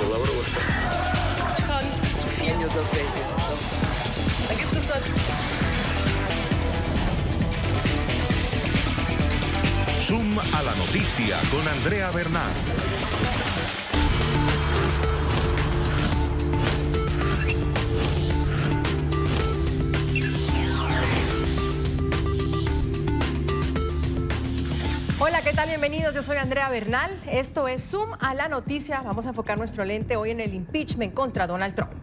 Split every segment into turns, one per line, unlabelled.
Colaboró bastante.
Con sus filhos 2 veces. Aquí está.
Zoom a la noticia con Andrea Bernal.
Hola, ¿qué tal? Bienvenidos. Yo soy Andrea Bernal. Esto es Zoom a la noticia. Vamos a enfocar nuestro lente hoy en el impeachment contra Donald Trump.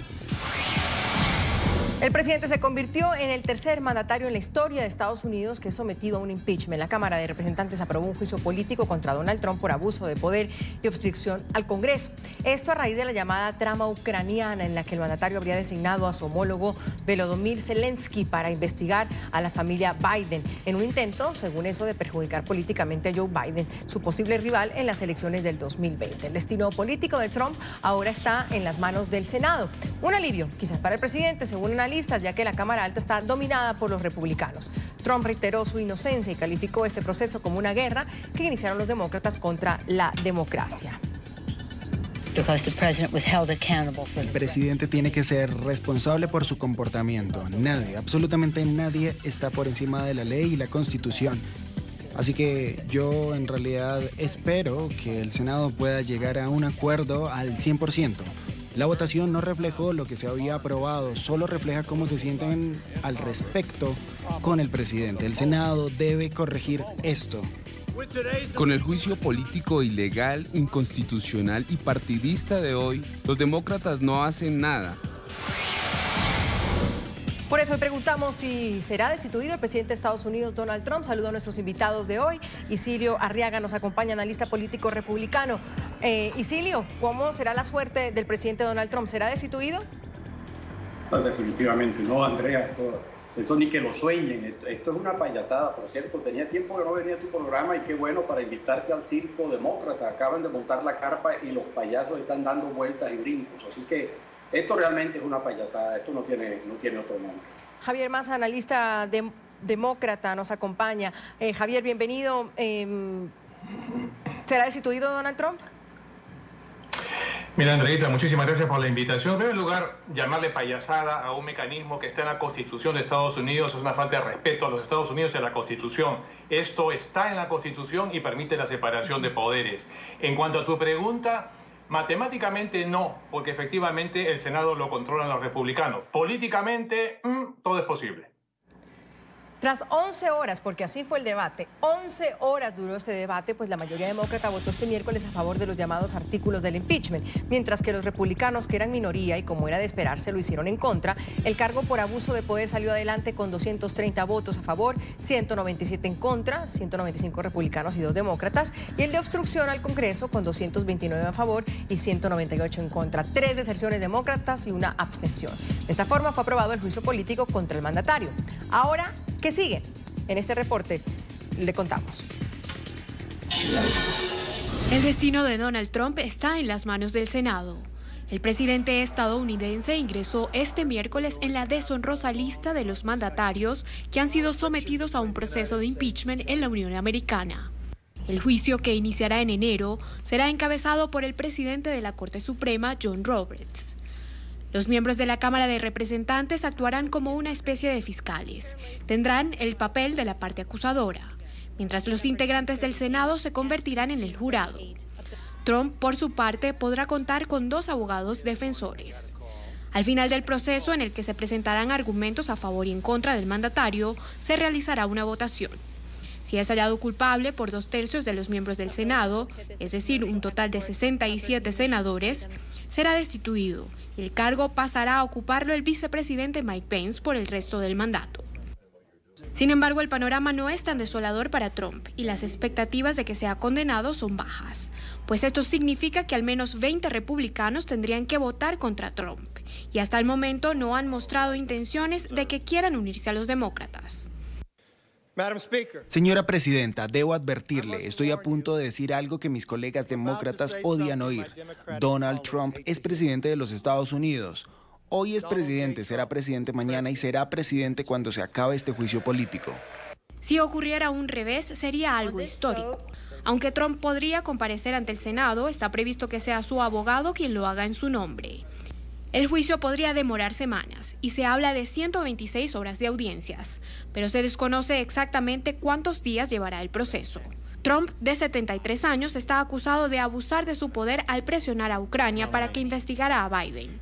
El presidente se convirtió en el tercer mandatario en la historia de Estados Unidos que es sometido a un impeachment. La Cámara de Representantes aprobó un juicio político contra Donald Trump por abuso de poder y obstrucción al Congreso. Esto a raíz de la llamada trama ucraniana en la que el mandatario habría designado a su homólogo Volodymyr Zelensky para investigar a la familia Biden en un intento, según eso, de perjudicar políticamente a Joe Biden, su posible rival en las elecciones del 2020. El destino político de Trump ahora está en las manos del Senado. Un alivio, quizás para el presidente, según analistas, ya que la Cámara Alta está dominada por los republicanos. Trump reiteró su inocencia y calificó este proceso como una guerra que iniciaron los demócratas contra la democracia.
El presidente tiene que ser responsable por su comportamiento. Nadie, absolutamente nadie, está por encima de la ley y la Constitución. Así que yo en realidad espero que el Senado pueda llegar a un acuerdo al 100%. La votación no reflejó lo que se había aprobado, solo refleja cómo se sienten al respecto con el presidente. El Senado debe corregir esto.
Con el juicio político ilegal, inconstitucional y partidista de hoy, los demócratas no hacen nada.
Por eso hoy preguntamos si será destituido el presidente de Estados Unidos, Donald Trump. Saludo a nuestros invitados de hoy. Isilio Arriaga nos acompaña, analista político republicano. Isilio, ¿cómo será la suerte del presidente Donald Trump? ¿Será destituido?
No, definitivamente no, Andrea. Eso ni que lo sueñen. Esto es una payasada, por cierto. Tenía tiempo que no venía a tu programa y qué bueno para invitarte al circo demócrata. Acaban de montar la carpa y los payasos están dando vueltas y brincos. Así que esto realmente es una payasada, esto no tiene otro nombre.
Javier Maza, analista demócrata, nos acompaña. Javier, bienvenido. ¿Será destituido Donald Trump?
Mira, Andreita, muchísimas gracias por la invitación. En primer lugar, llamarle payasada a un mecanismo que está en la Constitución de Estados Unidos es una falta de respeto a los Estados Unidos y a la Constitución. Esto está en la Constitución y permite la separación de poderes. En cuanto a tu pregunta, matemáticamente no, porque efectivamente el Senado lo controlan los republicanos. Políticamente, todo es posible.
Tras 11 horas, porque así fue el debate, 11 horas duró este debate, pues la mayoría demócrata votó este miércoles a favor de los llamados artículos del impeachment, mientras que los republicanos, que eran minoría y como era de esperarse, lo hicieron en contra. El cargo por abuso de poder salió adelante con 230 votos a favor, 197 en contra, 195 republicanos y 2 demócratas, y el de obstrucción al Congreso con 229 a favor y 198 en contra, 3 deserciones demócratas y 1 abstención. De esta forma fue aprobado el juicio político contra el mandatario. Ahora, ¿qué sigue? En este reporte le contamos.
El destino de Donald Trump está en las manos del Senado. El presidente estadounidense ingresó este miércoles en la deshonrosa lista de los mandatarios que han sido sometidos a un proceso de impeachment en la Unión Americana. El juicio, que iniciará en enero, será encabezado por el presidente de la Corte Suprema, John Roberts. Los miembros de la Cámara de Representantes actuarán como una especie de fiscales. Tendrán el papel de la parte acusadora, mientras los integrantes del Senado se convertirán en el jurado. Trump, por su parte, podrá contar con 2 abogados defensores. Al final del proceso, en el que se presentarán argumentos a favor y en contra del mandatario, se realizará una votación. Si es hallado culpable por 2/3 de los miembros del Senado, es decir, un total de 67 senadores, será destituido y el cargo pasará a ocuparlo el vicepresidente Mike Pence por el resto del mandato. Sin embargo, el panorama no es tan desolador para Trump y las expectativas de que sea condenado son bajas, pues esto significa que al menos 20 republicanos tendrían que votar contra Trump y hasta el momento no han mostrado intenciones de que quieran unirse a los demócratas.
Señora presidenta, debo advertirle, estoy a punto de decir algo que mis colegas demócratas odian oír. Donald Trump es presidente de los Estados Unidos. Hoy es presidente, será presidente mañana y será presidente cuando se acabe este juicio político.
Si ocurriera un revés, sería algo histórico. Aunque Trump podría comparecer ante el Senado, está previsto que sea su abogado quien lo haga en su nombre. El juicio podría demorar semanas y se habla de 126 horas de audiencias, pero se desconoce exactamente cuántos días llevará el proceso. Trump, de 73 años, está acusado de abusar de su poder al presionar a Ucrania para que investigara a Biden.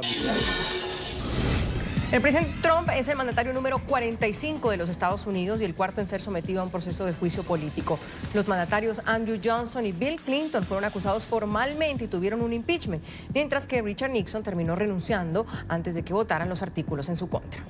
El presidente Trump es el mandatario número 45 de los Estados Unidos y el cuarto en ser sometido a un proceso de juicio político. Los mandatarios Andrew Johnson y Bill Clinton fueron acusados formalmente y tuvieron un impeachment, mientras que Richard Nixon terminó renunciando antes de que votaran los artículos en su contra.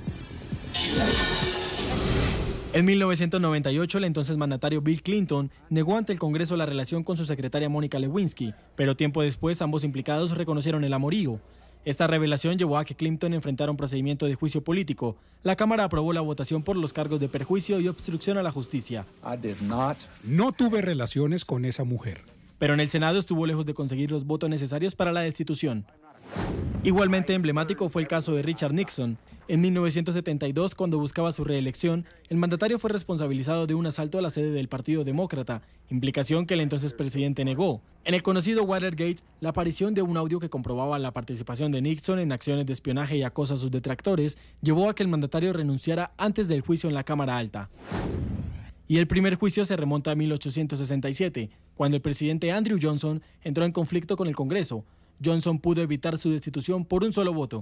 En 1998, el entonces mandatario Bill Clinton negó ante el Congreso la relación con su secretaria Mónica Lewinsky, pero tiempo después ambos implicados reconocieron el amorío. Esta revelación llevó a que Clinton enfrentara un procedimiento de juicio político. La Cámara aprobó la votación por los cargos de perjuicio y obstrucción a la justicia.
No tuve relaciones con esa mujer.
Pero en el Senado estuvo lejos de conseguir los votos necesarios para la destitución. Igualmente emblemático fue el caso de Richard Nixon. En 1972, cuando buscaba su reelección, el mandatario fue responsabilizado de un asalto a la sede del Partido Demócrata, implicación que el entonces presidente negó. En el conocido Watergate, la aparición de un audio que comprobaba la participación de Nixon en acciones de espionaje y acoso a sus detractores llevó a que el mandatario renunciara antes del juicio en la Cámara Alta. Y el primer juicio se remonta a 1867, cuando el presidente Andrew Johnson entró en conflicto con el Congreso. Johnson pudo evitar su destitución por un solo voto.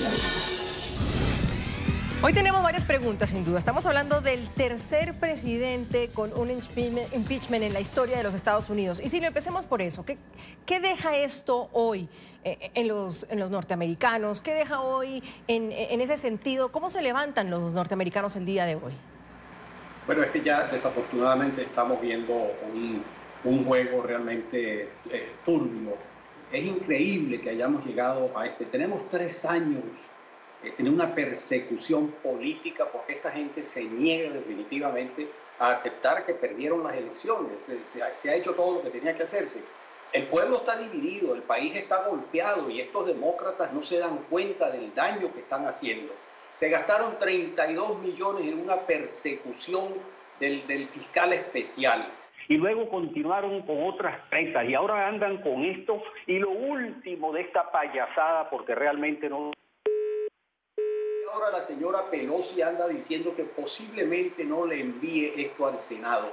Hoy tenemos varias preguntas, sin duda. Estamos hablando del tercer presidente con un impeachment en la historia de los Estados Unidos. Y si lo empecemos por eso, ¿qué deja esto hoy en los norteamericanos? ¿Qué deja hoy en ese sentido? ¿Cómo se levantan los norteamericanos el día de hoy?
Bueno, es que ya desafortunadamente estamos viendo un juego realmente turbio. Es increíble que hayamos llegado a este. Tenemos 3 años en una persecución política porque esta gente se niega definitivamente a aceptar que perdieron las elecciones. Se ha hecho todo lo que tenía que hacerse. El pueblo está dividido, el país está golpeado y estos demócratas no se dan cuenta del daño que están haciendo. Se gastaron 32 millones en una persecución del fiscal especial.
Y luego continuaron con otras presas y ahora andan con esto. Y lo último de esta payasada, porque realmente no...
Ahora la señora Pelosi anda diciendo que posiblemente no le envíe esto al Senado.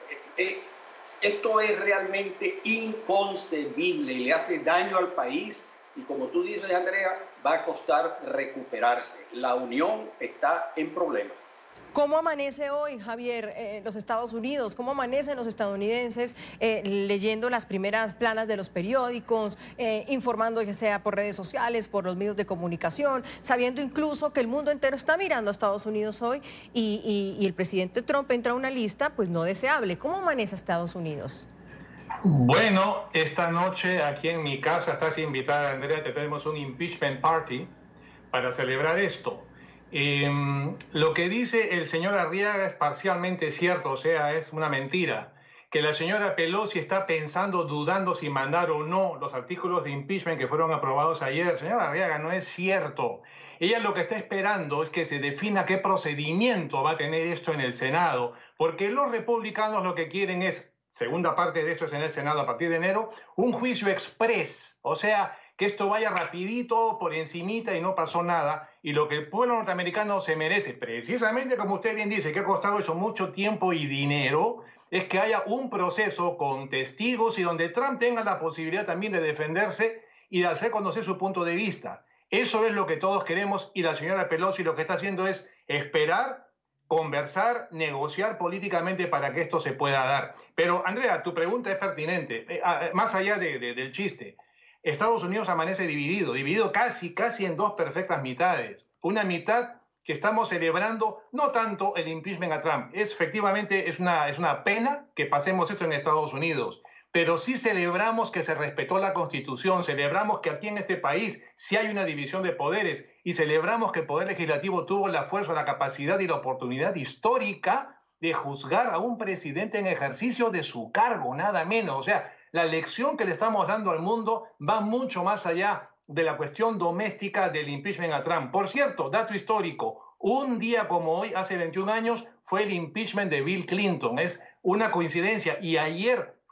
Esto es realmente inconcebible y le hace daño al país. Y como tú dices, Andrea, va a costar recuperarse. La Unión está en problemas.
¿Cómo amanece hoy, Javier, los Estados Unidos? ¿Cómo amanecen los estadounidenses leyendo las primeras planas de los periódicos, informando ya sea por redes sociales, por los medios de comunicación, sabiendo incluso que el mundo entero está mirando a Estados Unidos hoy y el presidente Trump entra a una lista pues no deseable? ¿Cómo amanece Estados Unidos?
Bueno, esta noche aquí en mi casa estás invitada, Andrea, que tenemos un impeachment party para celebrar esto. Lo que dice el señor Arriaga es parcialmente cierto, o sea, es una mentira. Que la señora Pelosi está pensando, dudando si mandar o no los artículos de impeachment que fueron aprobados ayer. Señora Arriaga, no es cierto. Ella lo que está esperando es que se defina qué procedimiento va a tener esto en el Senado, porque los republicanos lo que quieren es, segunda parte de esto es en el Senado a partir de enero, un juicio express, o sea, que esto vaya rapidito, por encimita y no pasó nada. Y lo que el pueblo norteamericano se merece, precisamente como usted bien dice, que ha costado eso mucho tiempo y dinero, es que haya un proceso con testigos y donde Trump tenga la posibilidad también de defenderse y de hacer conocer su punto de vista. Eso es lo que todos queremos y la señora Pelosi lo que está haciendo es esperar, conversar, negociar políticamente para que esto se pueda dar. Pero, Andrea, tu pregunta es pertinente, más allá del chiste. Estados Unidos amanece dividido casi en 2 perfectas mitades. Una mitad que estamos celebrando, no tanto el impeachment a Trump, efectivamente es una pena que pasemos esto en Estados Unidos, pero sí celebramos que se respetó la Constitución, celebramos que aquí en este país sí hay una división de poderes y celebramos que el Poder Legislativo tuvo la fuerza, la capacidad y la oportunidad histórica de juzgar a un presidente en ejercicio de su cargo, nada menos. O sea, la lección que le estamos dando al mundo va mucho más allá de la cuestión doméstica del impeachment a Trump. Por cierto, dato histórico, un día como hoy, hace 21 años, fue el impeachment de Bill Clinton. Es una coincidencia. Y ayer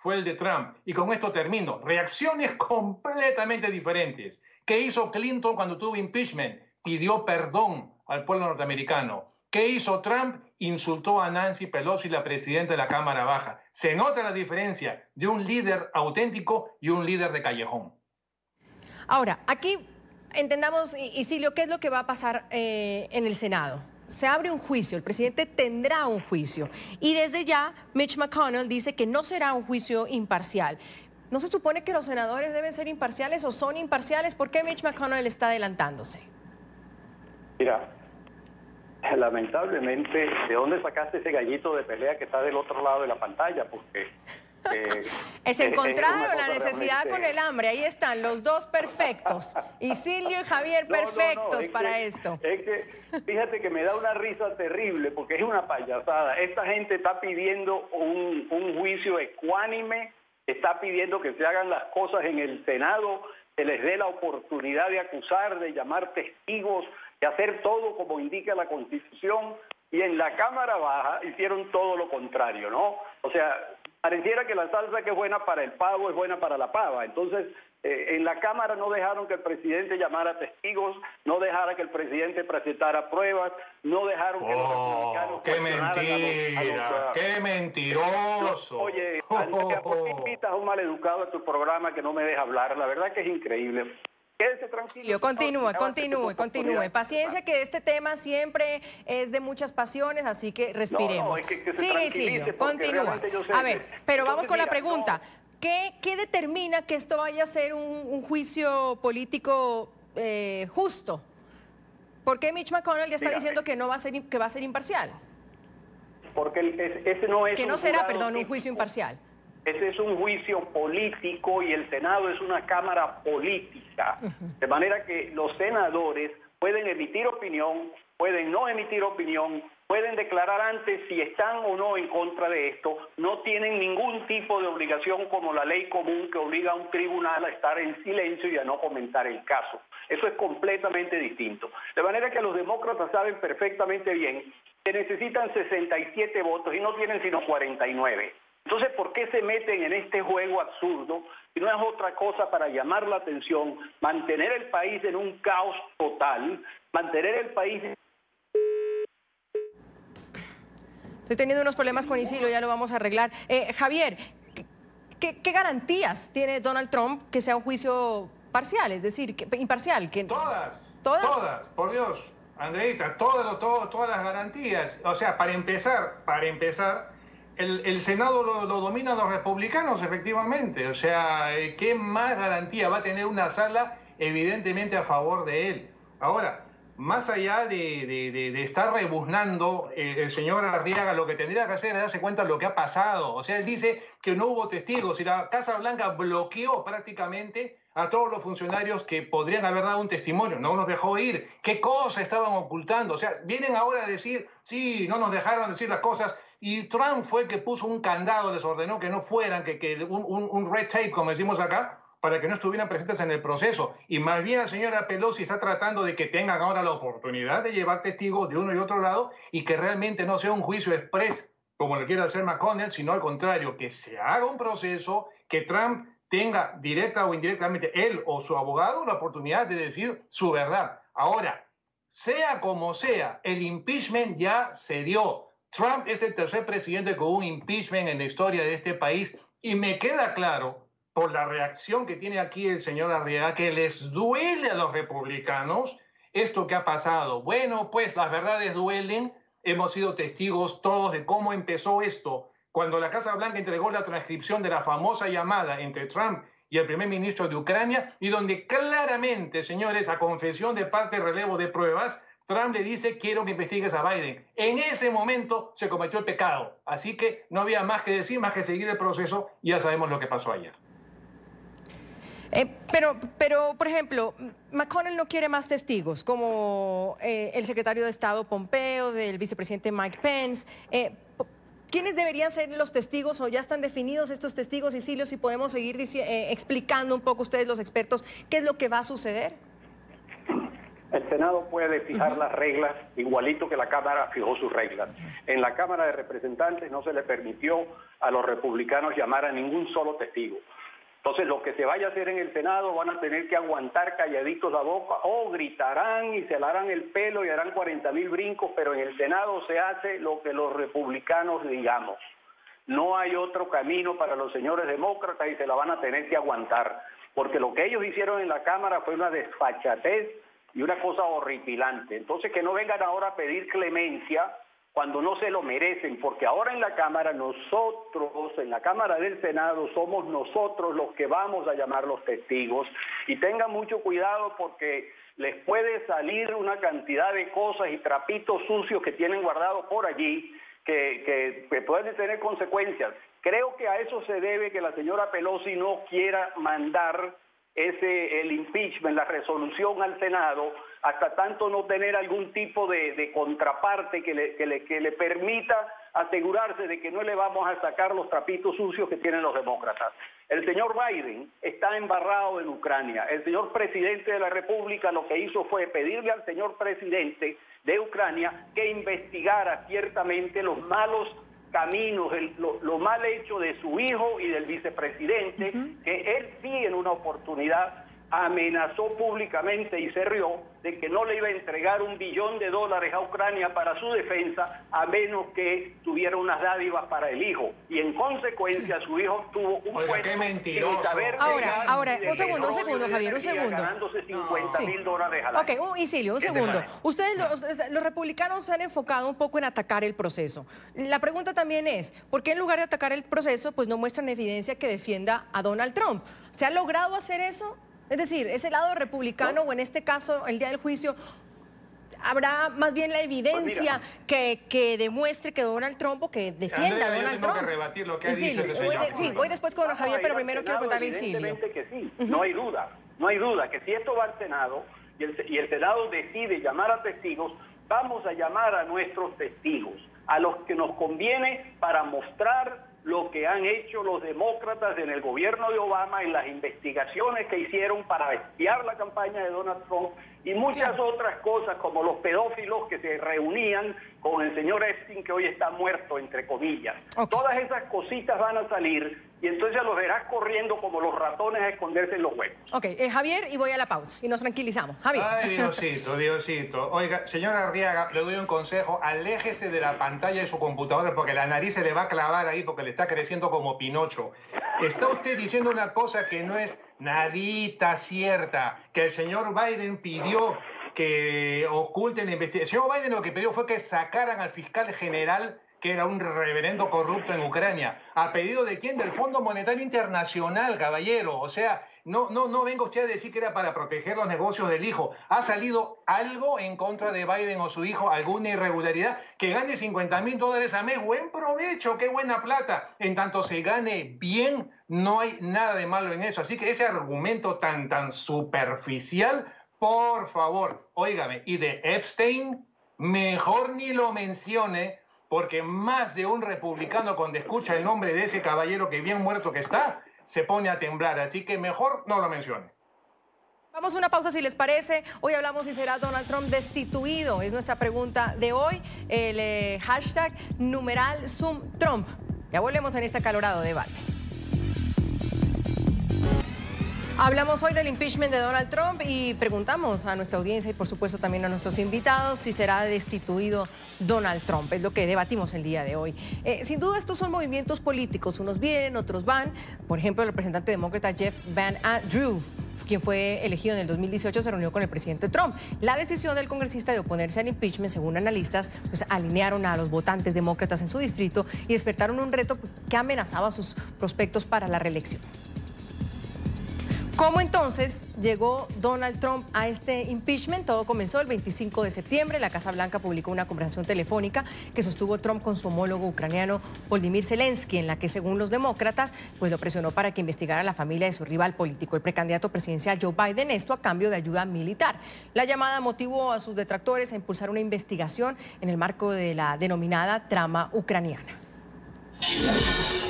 fue el de Trump. Y con esto termino. Reacciones completamente diferentes. ¿Qué hizo Clinton cuando tuvo impeachment? Pidió perdón al pueblo norteamericano. ¿Qué hizo Trump? Insultó a Nancy Pelosi, la presidenta de la Cámara Baja. Se nota la diferencia de un líder auténtico y un líder de callejón.
Ahora, aquí entendamos, Isilio, ¿qué es lo que va a pasar en el Senado? Se abre un juicio, el presidente tendrá un juicio y desde ya Mitch McConnell dice que no será un juicio imparcial. ¿No se supone que los senadores deben ser imparciales o son imparciales? ¿Por qué Mitch McConnell está adelantándose?
Mira, lamentablemente, ¿de dónde sacaste ese gallito de pelea que está del otro lado de la pantalla? Porque
se encontraron la necesidad realmente con el hambre. Ahí están los dos perfectos. Isilio y Javier perfectos para esto.
Es que, fíjate que me da una risa terrible porque es una payasada. Esta gente está pidiendo un juicio ecuánime, está pidiendo que se hagan las cosas en el Senado, se les dé la oportunidad de acusar, de llamar testigos, de hacer todo como indica la Constitución, y en la Cámara Baja hicieron todo lo contrario, ¿no? O sea, pareciera que la salsa que es buena para el pavo es buena para la pava. Entonces, en la Cámara no dejaron que el presidente llamara testigos, no dejaron que el presidente presentara pruebas, no dejaron que los republicanos
¡qué mentira! ¡Qué mentiroso!
Oye, Andrea, ¿por qué invitas a un maleducado a tu programa que no me deja hablar? La verdad que es increíble. Quédese tranquilo.
Continúe. Paciencia, que este tema siempre es de muchas pasiones, así que respiremos. Sigue, Isilio, continúa. A ver, pero vamos con la pregunta. ¿Qué determina que esto vaya a ser un juicio político justo? ¿Por qué Mitch McConnell ya está diciendo que no va a ser, que va a ser imparcial?
Porque ese no es...
Que no será, perdón, un juicio imparcial.
Ese es un juicio político y el Senado es una cámara política. De manera que los senadores pueden emitir opinión, pueden no emitir opinión, pueden declarar antes si están o no en contra de esto. No tienen ningún tipo de obligación como la ley común que obliga a un tribunal a estar en silencio y a no comentar el caso. Eso es completamente distinto. De manera que los demócratas saben perfectamente bien que necesitan 67 votos y no tienen sino 49. Entonces, ¿por qué se meten en este juego absurdo? Y no es otra cosa para llamar la atención, mantener el país en un caos total, mantener el país...
Estoy teniendo unos problemas con Isilio, ya lo vamos a arreglar. Javier, ¿qué garantías tiene Donald Trump que sea un juicio parcial, es decir, imparcial?
Todas, por Dios, Andreita, todas las garantías. O sea, para empezar, el Senado lo dominan los republicanos, efectivamente. O sea, ¿qué más garantía va a tener una sala evidentemente a favor de él? Ahora, más allá de estar rebuznando, el señor Arriaga lo que tendría que hacer es darse cuenta de lo que ha pasado. O sea, él dice que no hubo testigos y la Casa Blanca bloqueó prácticamente a todos los funcionarios que podrían haber dado un testimonio. No los dejó ir. ¿Qué cosas estaban ocultando? O sea, vienen ahora a decir, sí, no nos dejaron decir las cosas. Y Trump fue el que puso un candado, les ordenó que no fueran, un red tape, como decimos acá, para que no estuvieran presentes en el proceso. Y más bien la señora Pelosi está tratando de que tengan ahora la oportunidad de llevar testigos de uno y otro lado y que realmente no sea un juicio express, como lo quiere hacer McConnell, sino al contrario, que se haga un proceso, que Trump tenga directa o indirectamente, él o su abogado, la oportunidad de decir su verdad. Ahora, sea como sea, el impeachment ya se dio. Trump es el tercer presidente con un impeachment en la historia de este país y me queda claro, por la reacción que tiene aquí el señor Arriaga, que les duele a los republicanos esto que ha pasado. Bueno, pues las verdades duelen. Hemos sido testigos todos de cómo empezó esto. Cuando la Casa Blanca entregó la transcripción de la famosa llamada entre Trump y el primer ministro de Ucrania, y donde claramente, señores, a confesión de parte de relevo de pruebas, Trump le dice, quiero que investigues a Biden. En ese momento se cometió el pecado. Así que no había más que decir, más que seguir el proceso, y ya sabemos lo que pasó ayer.
Pero, por ejemplo, McConnell no quiere más testigos, como el secretario de Estado Pompeo, del vicepresidente Mike Pence. ¿Quiénes deberían ser los testigos o ya están definidos estos testigos, Isilio? Si podemos seguir explicando un poco ustedes, los expertos, qué es lo que va a suceder.
El Senado puede fijar las reglas igualito que la Cámara fijó sus reglas. En la Cámara de Representantes no se le permitió a los republicanos llamar a ningún solo testigo. Entonces, lo que se vaya a hacer en el Senado van a tener que aguantar calladitos la boca o gritarán y se alarán el pelo y harán 40.000 brincos, pero en el Senado se hace lo que los republicanos digamos. No hay otro camino para los señores demócratas y se la van a tener que aguantar, porque lo que ellos hicieron en la Cámara fue una desfachatez y una cosa horripilante. Entonces, que no vengan ahora a pedir clemencia cuando no se lo merecen, porque ahora en la Cámara nosotros, en la Cámara del Senado, somos nosotros los que vamos a llamar los testigos. Y tengan mucho cuidado porque les puede salir una cantidad de cosas y trapitos sucios que tienen guardados por allí que pueden tener consecuencias. Creo que a eso se debe que la señora Pelosi no quiera mandar el impeachment, la resolución al Senado, hasta tanto no tener algún tipo de contraparte que le permita asegurarse de que no le vamos a sacar los trapitos sucios que tienen los demócratas. El señor Biden está embarrado en Ucrania. El señor presidente de la República lo que hizo fue pedirle al señor presidente de Ucrania que investigara ciertamente los malos caminos, lo mal hecho de su hijo y del vicepresidente, que él sí en una oportunidad amenazó públicamente y se rió de que no le iba a entregar $1 billón a Ucrania para su defensa a menos que tuviera unas dádivas para el hijo. Y en consecuencia su hijo tuvo un puesto
qué mentiroso.
sin saber
Ahora, un segundo, Javier, un segundo.
Ganándose $50,000 al año.
Ok, Isilio, un segundo. Ustedes, los republicanos, se han enfocado un poco en atacar el proceso. La pregunta también es, ¿por qué en lugar de atacar el proceso, pues no muestran evidencia que defienda a Donald Trump? ¿Se ha logrado hacer eso? Es decir, ese lado republicano, o en este caso, el día del juicio, ¿habrá más bien la evidencia que demuestre que Donald Trump o que defienda a Donald Trump?
Que rebatir lo que ha dicho el señor.
Sí, voy después con Javier, pero primero quiero preguntarle a Isilio.
Evidentemente que sí, no hay duda que si esto va al Senado y el Senado decide llamar a testigos, vamos a llamar a nuestros testigos, a los que nos conviene para mostrar lo que han hecho los demócratas en el gobierno de Obama en las investigaciones que hicieron para espiar la campaña de Donald Trump y muchas otras cosas como los pedófilos que se reunían con el señor Epstein, que hoy está muerto, entre comillas. Todas esas cositas van a salir y entonces los verás corriendo como los ratones a esconderse en los huecos.
Ok, Javier, y voy a la pausa y nos tranquilizamos. Javier.
Ay, Diosito. Oiga, señora Arriaga, le doy un consejo, aléjese de la pantalla de su computadora porque la nariz se le va a clavar ahí porque le está creciendo como Pinocho. Está usted diciendo una cosa que no es nadita cierta, que el señor Biden pidió que oculten la investigación. El señor Biden lo que pidió fue que sacaran al fiscal general, que era un reverendo corrupto en Ucrania. ¿A pedido de quién? Del Fondo Monetario Internacional, caballero. O sea, no venga usted a decir que era para proteger los negocios del hijo. ¿Ha salido algo en contra de Biden o su hijo? ¿Alguna irregularidad? Que gane $50,000 al mes. Buen provecho, qué buena plata. En tanto se gane bien, no hay nada de malo en eso. Así que ese argumento tan superficial, por favor, óigame. Y de Epstein, mejor ni lo mencione, porque más de un republicano cuando escucha el nombre de ese caballero que bien muerto que está, se pone a temblar. Así que mejor no lo mencione.
Vamos a una pausa si les parece. Hoy hablamos si será Donald Trump destituido. Es nuestra pregunta de hoy. El hashtag #ZoomTrump. Ya volvemos en este acalorado debate. Hablamos hoy del impeachment de Donald Trump y preguntamos a nuestra audiencia y por supuesto también a nuestros invitados si será destituido Donald Trump. Es lo que debatimos el día de hoy. Sin duda estos son movimientos políticos. Unos vienen, otros van. Por ejemplo, el representante demócrata Jeff Van Drew, quien fue elegido en el 2018, se reunió con el presidente Trump. La decisión del congresista de oponerse al impeachment, según analistas, pues alinearon a los votantes demócratas en su distrito y despertaron un reto que amenazaba sus prospectos para la reelección. ¿Cómo entonces llegó Donald Trump a este impeachment? Todo comenzó el 25 de septiembre. La Casa Blanca publicó una conversación telefónica que sostuvo Trump con su homólogo ucraniano Volodymyr Zelensky, en la que, según los demócratas, pues lo presionó para que investigara a la familia de su rival político, el precandidato presidencial Joe Biden, esto a cambio de ayuda militar. La llamada motivó a sus detractores a impulsar una investigación en el marco de la denominada trama ucraniana.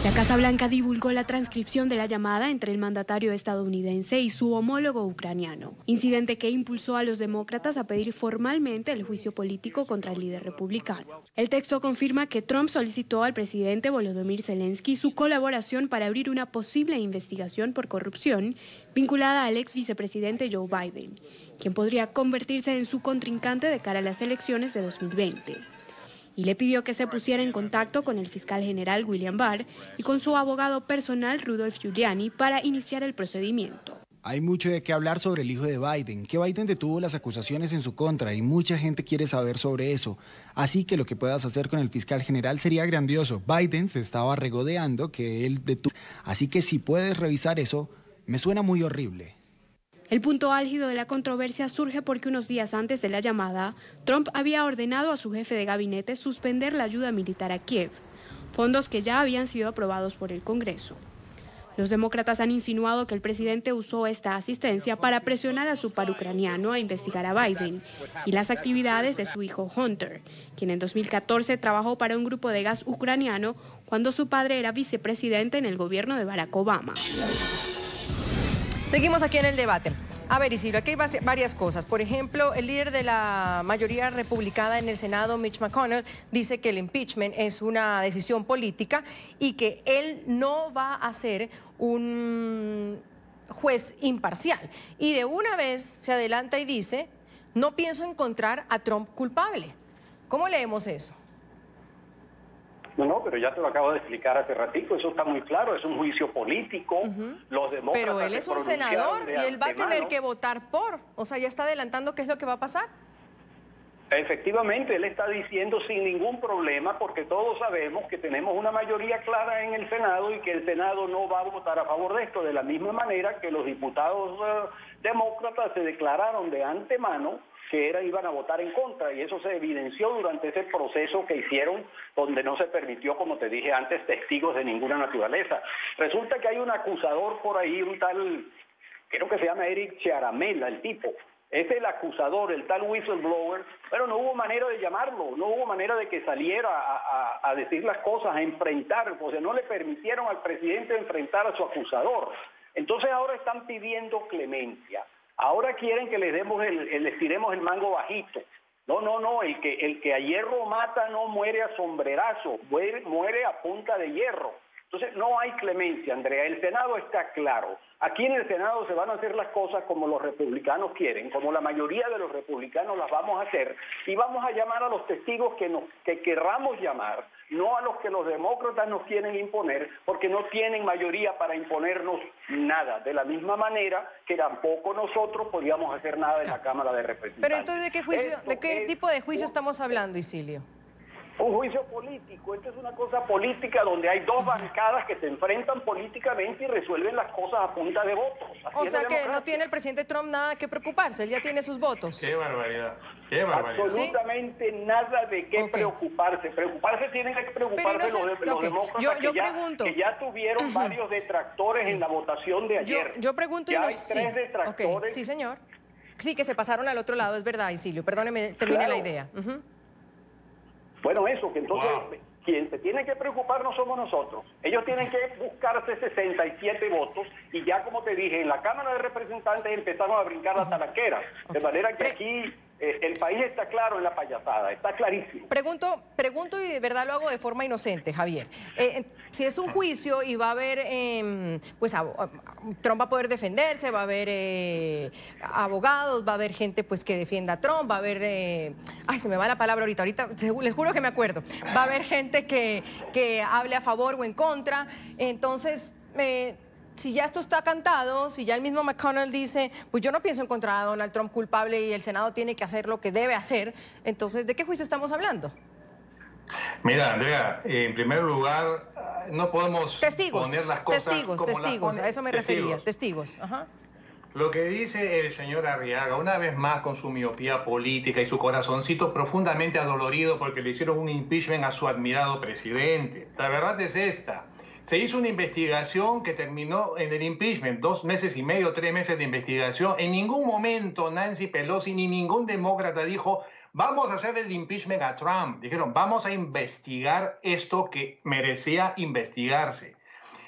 La Casa Blanca divulgó la transcripción de la llamada entre el mandatario estadounidense y su homólogo ucraniano, incidente que impulsó a los demócratas a pedir formalmente el juicio político contra el líder republicano. El texto confirma que Trump solicitó al presidente Volodymyr Zelensky su colaboración para abrir una posible investigación por corrupción vinculada al ex vicepresidente Joe Biden, quien podría convertirse en su contrincante de cara a las elecciones de 2020. Y le pidió que se pusiera en contacto con el fiscal general William Barr y con su abogado personal Rudolph Giuliani para iniciar el procedimiento.
Hay mucho de qué hablar sobre el hijo de Biden, que Biden detuvo las acusaciones en su contra y mucha gente quiere saber sobre eso. Así que lo que puedas hacer con el fiscal general sería grandioso. Biden se estaba regodeando que él detuvo. Así que si puedes revisar eso, me suena muy horrible.
El punto álgido de la controversia surge porque unos días antes de la llamada, Trump había ordenado a su jefe de gabinete suspender la ayuda militar a Kiev, fondos que ya habían sido aprobados por el Congreso. Los demócratas han insinuado que el presidente usó esta asistencia para presionar a su par ucraniano a investigar a Biden y las actividades de su hijo Hunter, quien en 2014 trabajó para un grupo de gas ucraniano cuando su padre era vicepresidente en el gobierno de Barack Obama.
Seguimos aquí en el debate. A ver, Isidro, aquí hay varias cosas. Por ejemplo, el líder de la mayoría republicana en el Senado, Mitch McConnell, dice que el impeachment es una decisión política y que él no va a ser un juez imparcial. Y de una vez se adelanta y dice, no pienso encontrar a Trump culpable. ¿Cómo leemos eso?
No, pero ya te lo acabo de explicar hace ratito, eso está muy claro, es un juicio político, los demócratas...
Pero él es un senador y él va a tener que votar por, o sea, ya está adelantando qué es lo que va a pasar.
Efectivamente, él está diciendo sin ningún problema, porque todos sabemos que tenemos una mayoría clara en el Senado y que el Senado no va a votar a favor de esto, de la misma manera que los diputados demócratas se declararon de antemano que iban a votar en contra, y eso se evidenció durante ese proceso que hicieron, donde no se permitió, como te dije antes, testigos de ninguna naturaleza. Resulta que hay un acusador por ahí, un tal, creo que se llama Eric Ciaramella, el tipo. Es el acusador, el tal whistleblower, pero no hubo manera de llamarlo, no hubo manera de que saliera a decir las cosas, a enfrentar, o sea, no le permitieron al presidente enfrentar a su acusador. Entonces ahora están pidiendo clemencia. Ahora quieren que les tiremos el mango bajito. No, el que a hierro mata no muere a sombrerazo, muere a punta de hierro. Entonces no hay clemencia, Andrea. El Senado está claro. Aquí en el Senado se van a hacer las cosas como los republicanos quieren, como la mayoría de los republicanos las vamos a hacer, y vamos a llamar a los testigos que querramos llamar, no a los que los demócratas nos quieren imponer, porque no tienen mayoría para imponernos nada, de la misma manera que tampoco nosotros podíamos hacer nada en la Cámara de Representantes.
Pero entonces, ¿de qué tipo de juicio estamos hablando, Isilio?
Un juicio político, esto es una cosa política donde hay dos bancadas que se enfrentan políticamente y resuelven las cosas a punta de votos.
O sea que no tiene el presidente Trump nada que preocuparse, él ya tiene sus votos.
¡Qué barbaridad! ¡Qué barbaridad!
Absolutamente nada de qué preocuparse. Preocuparse tienen que preocuparse los demócratas que ya tuvieron varios detractores en la votación de ayer.
Yo pregunto
ya hay 3 detractores.
Sí, señor. Sí, que se pasaron al otro lado, es verdad, Isilio. Perdóneme, termine la idea.
Bueno, eso, que entonces quien se tiene que preocupar no somos nosotros. Ellos tienen que buscarse 67 votos y ya, como te dije, en la Cámara de Representantes empezaron a brincar las talanqueras. De manera que aquí el país está claro en la payasada, está clarísimo.
Pregunto y de verdad lo hago de forma inocente, Javier. Si es un juicio y va a haber, Trump va a poder defenderse, va a haber abogados, va a haber gente pues que defienda a Trump, va a haber, se me va la palabra ahorita, les juro que me acuerdo, va a haber gente que hable a favor o en contra, entonces... si ya esto está cantado, si ya el mismo McConnell dice, pues yo no pienso encontrar a Donald Trump culpable y el Senado tiene que hacer lo que debe hacer, entonces, ¿de qué juicio estamos hablando?
Mira, Andrea, en primer lugar, no podemos poner las cosas
testigos, a eso me refería, testigos. Ajá.
Lo que dice el señor Arriaga, una vez más con su miopía política y su corazoncito profundamente adolorido porque le hicieron un impeachment a su admirado presidente. La verdad es esta. Se hizo una investigación que terminó en el impeachment, 2 meses y medio, 3 meses de investigación. En ningún momento Nancy Pelosi ni ningún demócrata dijo, vamos a hacer el impeachment a Trump. Dijeron, vamos a investigar esto que merecía investigarse.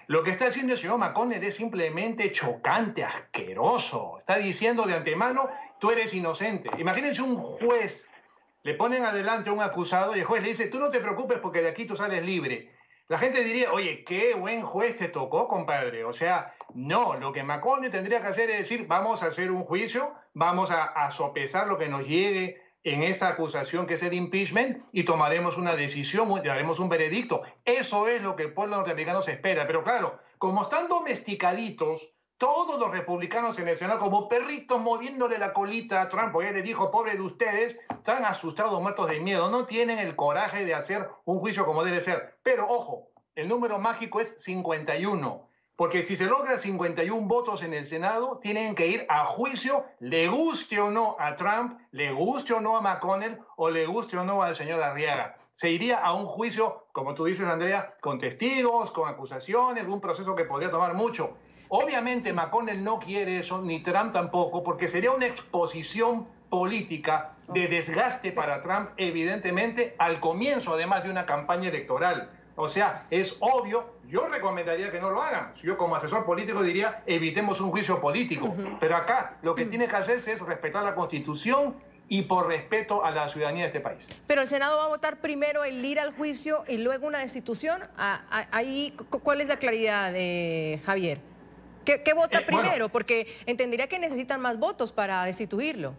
Lo que está haciendo el señor McConnell es simplemente chocante, asqueroso. Está diciendo de antemano, tú eres inocente. Imagínense un juez, le ponen adelante a un acusado y el juez le dice, tú no te preocupes porque de aquí tú sales libre. La gente diría, oye, qué buen juez te tocó, compadre. O sea, no, lo que McConnell tendría que hacer es decir, vamos a hacer un juicio, vamos a sopesar lo que nos llegue en esta acusación que es el impeachment y tomaremos una decisión, daremos un veredicto. Eso es lo que el pueblo norteamericano se espera. Pero claro, como están domesticaditos, todos los republicanos en el Senado, como perritos moviéndole la colita a Trump, porque él le dijo, pobre de ustedes, están asustados, muertos de miedo, no tienen el coraje de hacer un juicio como debe ser. Pero ojo, el número mágico es 51. Porque si se logra 51 votos en el Senado, tienen que ir a juicio, le guste o no a Trump, le guste o no a McConnell, o le guste o no al señor Arriaga. Se iría a un juicio, como tú dices, Andrea, con testigos, con acusaciones, un proceso que podría tomar mucho. Obviamente McConnell no quiere eso, ni Trump tampoco, porque sería una exposición política de desgaste para Trump, evidentemente, al comienzo, además de una campaña electoral. O sea, es obvio, yo recomendaría que no lo hagan. Yo como asesor político diría, evitemos un juicio político. Pero acá lo que tiene que hacerse es respetar la Constitución y por respeto a la ciudadanía de este país.
Pero el Senado va a votar primero el ir al juicio y luego una destitución. Ahí, ¿cuál es la claridad, Javier? ¿Qué vota primero? Bueno, porque entendería que necesitan más votos para destituirlo.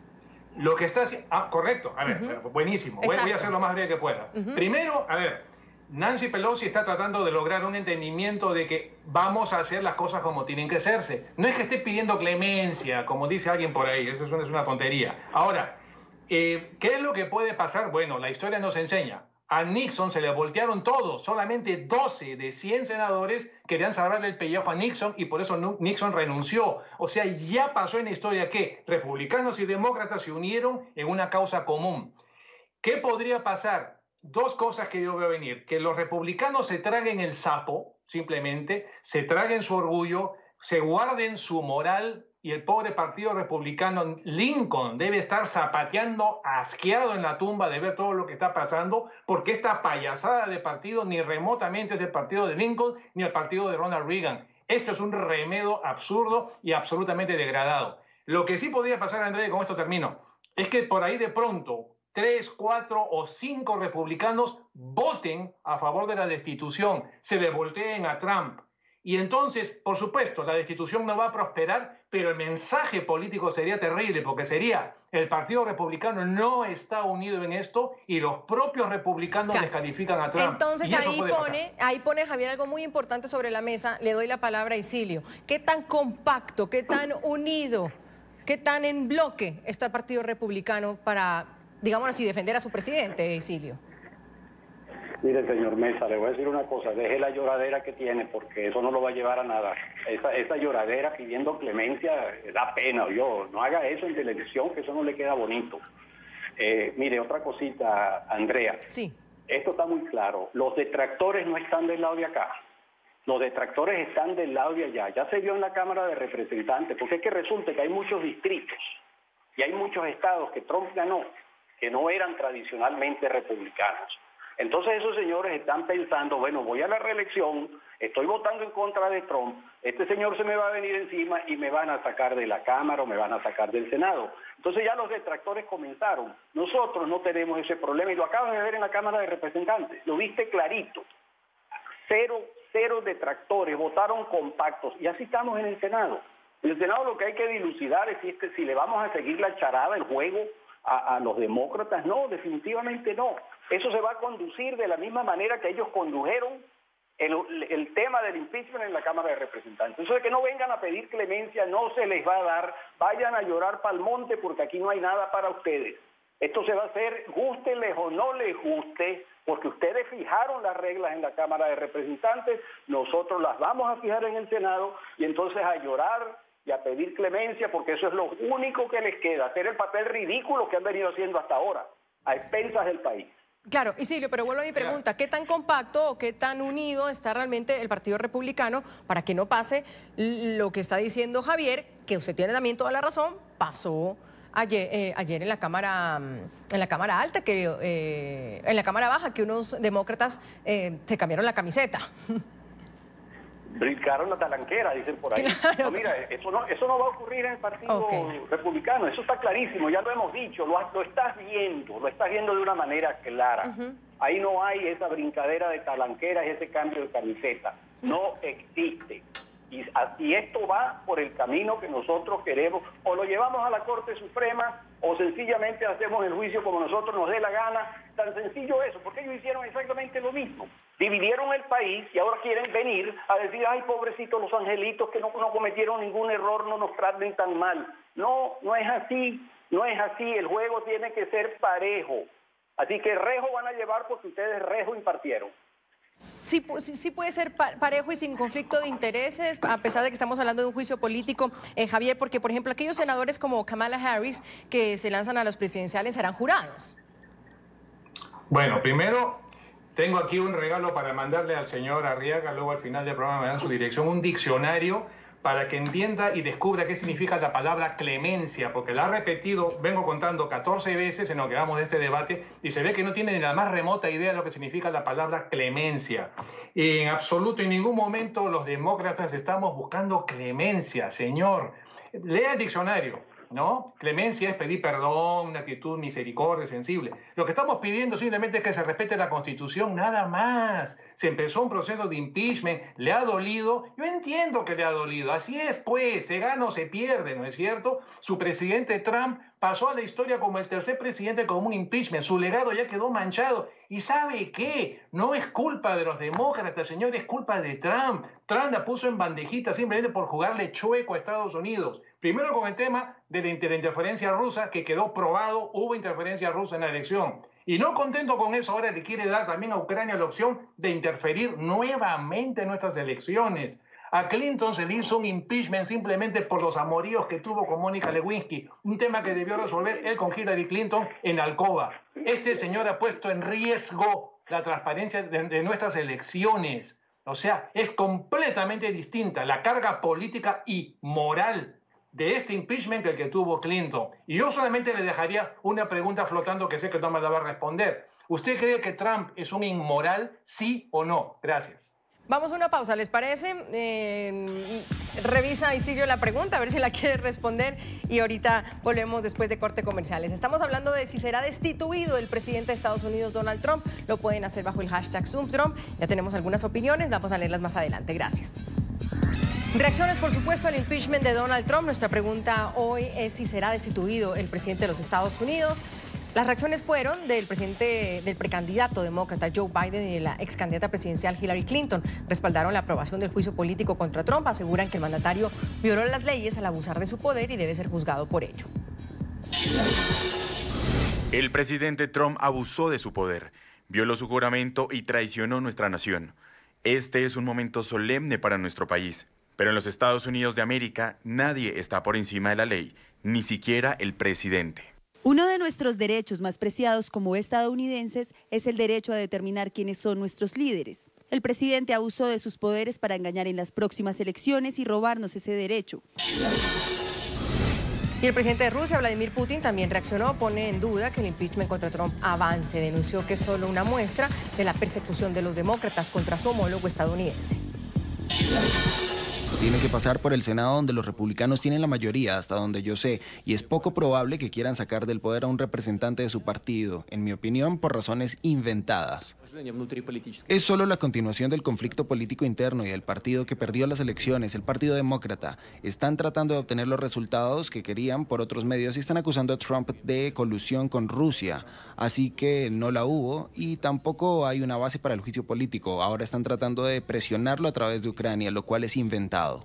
Lo que está haciendo... correcto. A ver, buenísimo. Voy a hacer lo más breve que pueda. Primero, a ver... Nancy Pelosi está tratando de lograr un entendimiento de que vamos a hacer las cosas como tienen que hacerse. No es que esté pidiendo clemencia, como dice alguien por ahí, eso es una tontería. Ahora, ¿qué es lo que puede pasar? Bueno, la historia nos enseña. A Nixon se le voltearon todos, solamente 12 de 100 senadores querían salvarle el pellejo a Nixon y por eso Nixon renunció. O sea, ya pasó en la historia que republicanos y demócratas se unieron en una causa común. ¿Qué podría pasar? Dos cosas que yo veo venir, que los republicanos se traguen el sapo, simplemente, se traguen su orgullo, se guarden su moral y el pobre partido republicano Lincoln debe estar zapateando asqueado en la tumba de ver todo lo que está pasando, porque esta payasada de partido ni remotamente es el partido de Lincoln ni el partido de Ronald Reagan. Esto es un remedio absurdo y absolutamente degradado. Lo que sí podría pasar, Andrés, y con esto termino, es que por ahí de pronto 3, 4 o 5 republicanos voten a favor de la destitución, se le volteen a Trump. Y entonces, por supuesto, la destitución no va a prosperar, pero el mensaje político sería terrible, porque sería, el Partido Republicano no está unido en esto y los propios republicanos descalifican a Trump.
Entonces ahí pone Javier algo muy importante sobre la mesa, le doy la palabra a Isilio. ¿Qué tan compacto, qué tan unido, qué tan en bloque está el Partido Republicano para, digamos así, defender a su presidente, Isilio?
Mire, señor Mesa, le voy a decir una cosa, deje la lloradera que tiene, porque eso no lo va a llevar a nada. Esa lloradera pidiendo clemencia da pena, no haga eso en televisión, que eso no le queda bonito. Mire, otra cosita, Andrea.
Sí.
Esto está muy claro, los detractores no están del lado de acá, los detractores están del lado de allá. Ya se vio en la Cámara de Representantes, porque es que resulta que hay muchos distritos y hay muchos estados que Trump ganó, que no eran tradicionalmente republicanos. Entonces esos señores están pensando, bueno, voy a la reelección, estoy votando en contra de Trump, este señor se me va a venir encima y me van a sacar de la Cámara o me van a sacar del Senado. Entonces ya los detractores comenzaron. Nosotros no tenemos ese problema y lo acabas de ver en la Cámara de Representantes, lo viste clarito. Cero detractores, votaron compactos y así estamos en el Senado. En el Senado lo que hay que dilucidar es si le vamos a seguir la charada, el juego a los demócratas. No, definitivamente no. Eso se va a conducir de la misma manera que ellos condujeron el tema del impeachment en la Cámara de Representantes. Eso de que no vengan a pedir clemencia no se les va a dar, vayan a llorar pa'l monte porque aquí no hay nada para ustedes. Esto se va a hacer, gústenles o no les guste, porque ustedes fijaron las reglas en la Cámara de Representantes, nosotros las vamos a fijar en el Senado y entonces a llorar y a pedir clemencia, porque eso es lo único que les queda, hacer el papel ridículo que han venido haciendo hasta ahora, a expensas del país.
Claro, Isilio, pero vuelvo a mi pregunta, ¿qué tan compacto o qué tan unido está realmente el Partido Republicano para que no pase lo que está diciendo Javier, que usted tiene también toda la razón, pasó ayer en la Cámara Alta, en la Cámara Baja, que unos demócratas se cambiaron la camiseta?
brincaron la talanquera, dicen por ahí. Claro. No, mira, eso no va a ocurrir en el Partido Republicano, eso está clarísimo, ya lo hemos dicho, lo estás viendo de una manera clara. Ahí no hay esa brincadera de talanqueras, ese cambio de camiseta, no existe. Y esto va por el camino que nosotros queremos, o lo llevamos a la Corte Suprema, o sencillamente hacemos el juicio como nosotros nos dé la gana. Tan sencillo eso, porque ellos hicieron exactamente lo mismo. Dividieron el país y ahora quieren venir a decir, ay, pobrecitos los angelitos que no cometieron ningún error, no nos traten tan mal. No, no es así, el juego tiene que ser parejo. Así que rejo van a llevar porque ustedes rejo impartieron.
Sí puede ser parejo y sin conflicto de intereses, a pesar de que estamos hablando de un juicio político, Javier, porque, por ejemplo, aquellos senadores como Kamala Harris que se lanzan a los presidenciales serán jurados.
Bueno, primero tengo aquí un regalo para mandarle al señor Arriaga, luego al final del programa me dan su dirección, un diccionario para que entienda y descubra qué significa la palabra clemencia, porque la ha repetido, vengo contando 14 veces en lo que vamos de este debate, y se ve que no tiene ni la más remota idea de lo que significa la palabra clemencia. Y en absoluto, en ningún momento los demócratas estamos buscando clemencia, señor. Lea el diccionario, ¿no? Clemencia es pedir perdón, una actitud misericordia, sensible. Lo que estamos pidiendo simplemente es que se respete la Constitución, nada más. Se empezó un proceso de impeachment, le ha dolido, yo entiendo que le ha dolido, así es pues, se gana o se pierde, ¿no es cierto? Su presidente Trump pasó a la historia como el tercer presidente con un impeachment, su legado ya quedó manchado. ¿Y sabe qué? No es culpa de los demócratas, señor, es culpa de Trump. Trump la puso en bandejita simplemente por jugarle chueco a Estados Unidos. Primero con el tema de la interferencia rusa, que quedó probado, hubo interferencia rusa en la elección. Y no contento con eso, ahora le quiere dar también a Ucrania la opción de interferir nuevamente en nuestras elecciones. A Clinton se le hizo un impeachment simplemente por los amoríos que tuvo con Mónica Lewinsky, un tema que debió resolver él con Hillary Clinton en alcoba. Este señor ha puesto en riesgo la transparencia de nuestras elecciones. O sea, es completamente distinta la carga política y moral de este impeachment que el que tuvo Clinton. Y yo solamente le dejaría una pregunta flotando que sé que no me la va a responder. ¿Usted cree que Trump es un inmoral, sí o no? Gracias.
Vamos a una pausa, ¿les parece? Revisa, Isidro, la pregunta, a ver si la quiere responder, y ahorita volvemos después de corte comerciales. Estamos hablando de si será destituido el presidente de Estados Unidos, Donald Trump. Lo pueden hacer bajo el hashtag ZoomTrump. Ya tenemos algunas opiniones, vamos a leerlas más adelante. Gracias. Reacciones, por supuesto, al impeachment de Donald Trump. Nuestra pregunta hoy es si será destituido el presidente de los Estados Unidos. Las reacciones fueron del precandidato demócrata Joe Biden y de la ex candidata presidencial Hillary Clinton. Respaldaron la aprobación del juicio político contra Trump. Aseguran que el mandatario violó las leyes al abusar de su poder y debe ser juzgado por ello.
El presidente Trump abusó de su poder, violó su juramento y traicionó nuestra nación. Este es un momento solemne para nuestro país. Pero en los Estados Unidos de América nadie está por encima de la ley, ni siquiera el presidente.
Uno de nuestros derechos más preciados como estadounidenses es el derecho a determinar quiénes son nuestros líderes. El presidente abusó de sus poderes para engañar en las próximas elecciones y robarnos ese derecho.
Y el presidente de Rusia, Vladimir Putin, también reaccionó, pone en duda que el impeachment contra Trump avance. Denunció que es solo una muestra de la persecución de los demócratas contra su homólogo estadounidense.
Tiene que pasar por el Senado, donde los republicanos tienen la mayoría, hasta donde yo sé, y es poco probable que quieran sacar del poder a un representante de su partido, en mi opinión, por razones inventadas. Es solo la continuación del conflicto político interno y el partido que perdió las elecciones, el Partido Demócrata. Están tratando de obtener los resultados que querían por otros medios y están acusando a Trump de colusión con Rusia. Así que no la hubo y tampoco hay una base para el juicio político. Ahora están tratando de presionarlo a través de Ucrania, lo cual es inventado.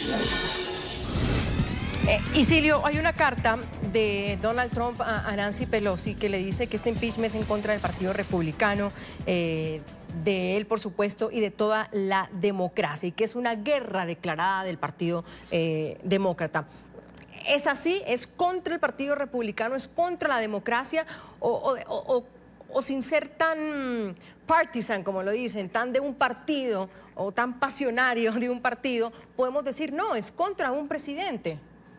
Isilio, hay una carta de Donald Trump a Nancy Pelosi que le dice que este impeachment es en contra del Partido Republicano, de él, por supuesto, y de toda la democracia, y que es una guerra declarada del Partido Demócrata. ¿Es así? ¿Es contra el Partido Republicano? ¿Es contra la democracia? ¿O sin ser tan partisan, como lo dicen, tan de un partido o tan pasionario de un partido, podemos decir, no, es contra un presidente?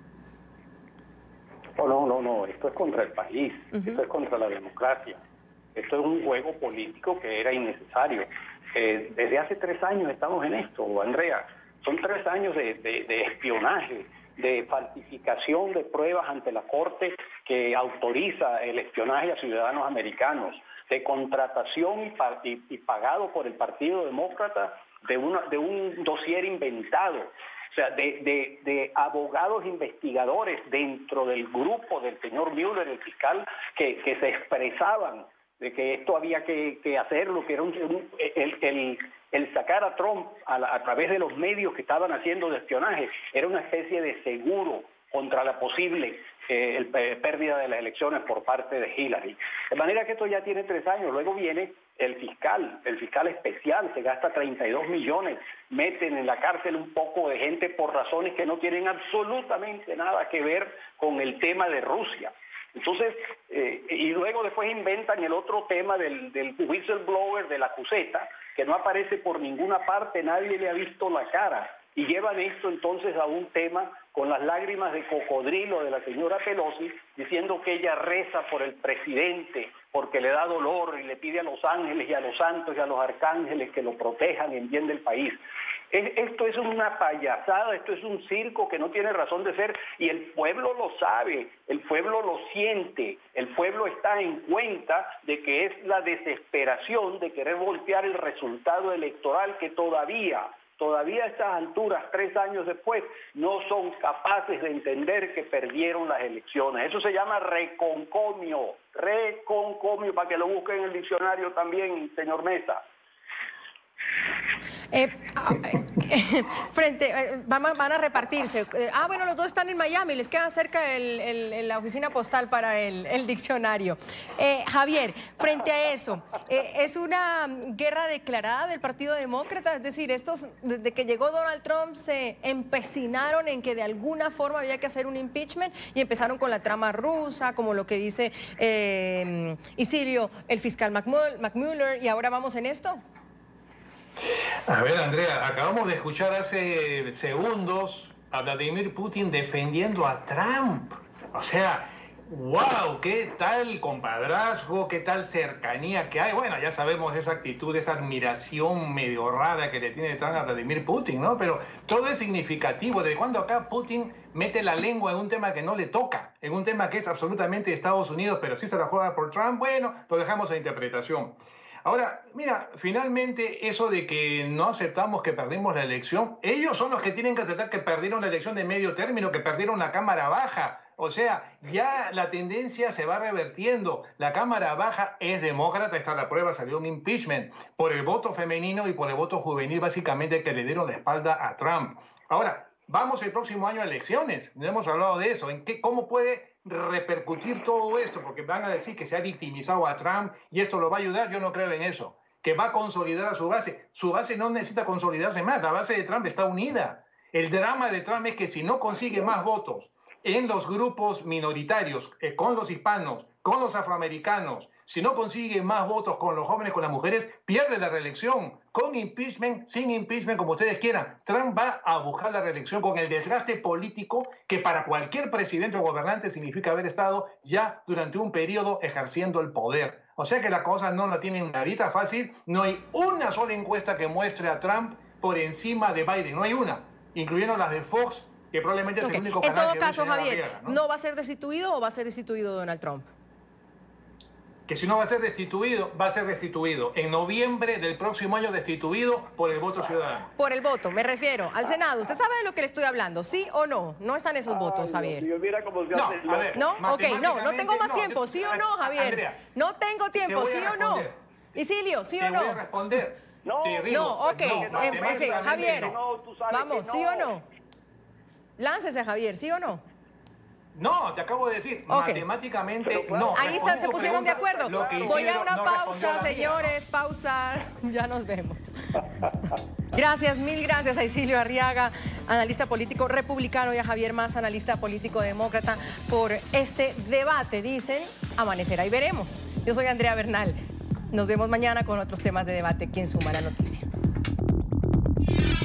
No, esto es contra el país, esto es contra la democracia, esto es un juego político que era innecesario. Desde hace 3 años estamos en esto, Andrea. Son 3 años de espionaje, de falsificación de pruebas ante la Corte que autoriza el espionaje a ciudadanos americanos, de contratación y pagado por el Partido Demócrata de un dossier inventado, o sea, de abogados investigadores dentro del grupo del señor Mueller, el fiscal, que se expresaban de que esto había que hacerlo, que era el sacar a Trump a través de los medios que estaban haciendo de espionaje, era una especie de seguro contra la posible pérdida de las elecciones por parte de Hillary. De manera que esto ya tiene 3 años. Luego viene el fiscal especial, se gasta 32 millones, meten en la cárcel un poco de gente por razones que no tienen absolutamente nada que ver con el tema de Rusia. Entonces, y luego después inventan el otro tema del whistleblower, de la acuseta, que no aparece por ninguna parte, nadie le ha visto la cara. Y llevan esto entonces a un tema con las lágrimas de cocodrilo de la señora Pelosi, diciendo que ella reza por el presidente, porque le da dolor y le pide a los ángeles y a los santos y a los arcángeles que lo protejan en bien del país. Esto es una payasada, esto es un circo que no tiene razón de ser, y el pueblo lo sabe, el pueblo lo siente, el pueblo está en cuenta de que es la desesperación de querer voltear el resultado electoral que todavía a estas alturas, 3 años después, no son capaces de entender que perdieron las elecciones. Eso se llama reconcomio, para que lo busquen en el diccionario también, señor Mesa.
Van a repartirse. Bueno, los dos están en Miami, les queda cerca la oficina postal para el diccionario. Javier, frente a eso, ¿es una guerra declarada del Partido Demócrata? Es decir, estos, desde que llegó Donald Trump, se empecinaron en que de alguna forma había que hacer un impeachment y empezaron con la trama rusa, como lo que dice Isilio, el fiscal McMuller, y ahora vamos en esto.
A ver, Andrea, acabamos de escuchar hace segundos a Vladimir Putin defendiendo a Trump. O sea, wow, qué tal compadrazgo, qué tal cercanía que hay. Bueno, ya sabemos esa actitud, esa admiración medio rara que le tiene Trump a Vladimir Putin, ¿no? Pero todo es significativo. ¿Desde cuando acá Putin mete la lengua en un tema que no le toca? En un tema que es absolutamente de Estados Unidos, pero sí se la juega por Trump. Bueno, lo dejamos a interpretación. Ahora, mira, finalmente eso de que no aceptamos que perdimos la elección, ellos son los que tienen que aceptar que perdieron la elección de medio término, que perdieron la Cámara Baja. O sea, ya la tendencia se va revertiendo. La Cámara Baja es demócrata, está la prueba, salió un impeachment por el voto femenino y por el voto juvenil, básicamente, que le dieron la espalda a Trump. Ahora, vamos el próximo año a elecciones, no hemos hablado de eso. ¿Cómo puede repercutir todo esto? Porque van a decir que se ha victimizado a Trump y esto lo va a ayudar. Yo no creo en eso. Que va a consolidar a su base. Su base no necesita consolidarse más. La base de Trump está unida. El drama de Trump es que si no consigue más votos en los grupos minoritarios, con los hispanos, con los afroamericanos, si no consigue más votos con los jóvenes, con las mujeres, pierde la reelección. Con impeachment, sin impeachment, como ustedes quieran. Trump va a buscar la reelección con el desgaste político que para cualquier presidente o gobernante significa haber estado ya durante un periodo ejerciendo el poder. O sea que la cosa no la tienen nadita fácil. No hay una sola encuesta que muestre a Trump por encima de Biden. No hay una, incluyendo las de Fox, que probablemente es el único canal.
En todo caso, Javier, ¿no va a ser destituido o va a ser destituido Donald Trump?
Que si no va a ser destituido, va a ser destituido. En noviembre del próximo año destituido por el voto ciudadano.
Por el voto, me refiero al Senado. ¿Usted sabe de lo que le estoy hablando? ¿Sí o no? No están esos votos, Javier.
No,
ok, no tengo más tiempo. ¿Sí o no, Javier?
Andrea,
no tengo tiempo, ¿sí o no? Isilio, ¿sí o no?
Te voy a responder.
Javier, vamos, ¿sí o no? Láncese, Javier, ¿sí o no?
No, te acabo de decir, matemáticamente no.
Ahí se pusieron de acuerdo. Voy a una pausa, señores, pausa. Ya nos vemos. Gracias, mil gracias a Isilio Arriaga, analista político republicano, y a Javier Maza, analista político demócrata, por este debate. Dicen, amanecerá y veremos. Yo soy Andrea Bernal. Nos vemos mañana con otros temas de debate aquí en Suma la Noticia.